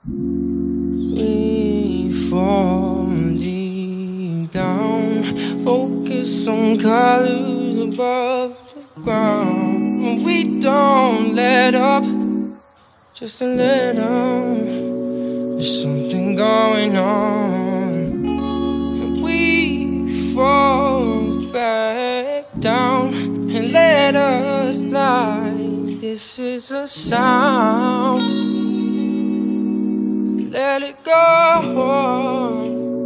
We fall deep down, focus on colors above the ground. We don't let up, just to let down. There's something going on, and we fall back down and let us fly. This is a sound, let it go.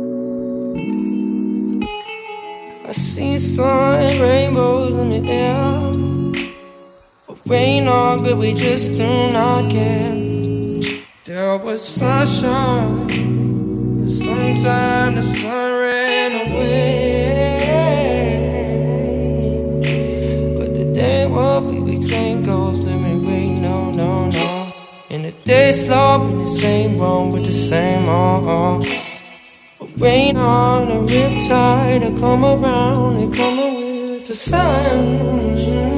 I see sun and rainbows in the air, but rain on, but we just do not care. There was sunshine, but sometimes the sun ran away. But the day will be tangles, there ain't rain, no, no, no. And the day slow, and the same wrong with the same on. But rain on a riptide, I come around and come with the sun.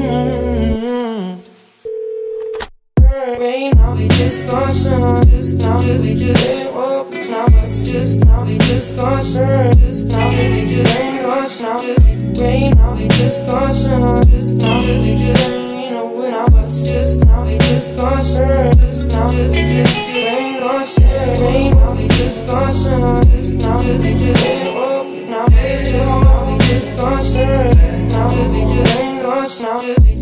Rain, now we just gon' shine. Just now that we just ain't up. Now it's just now we just gon' shine. Just now that we just ain't gon' shine. Rain, now we just gon' shine. Just now that we just ain't, now it's just now we just gon' shine. Just now that we just ain't gon' shine. Rain, now we just gon' shine. Just now that we just ain't up. Now it's just now we just gon' shine. Just now that we just ain't gon' shine.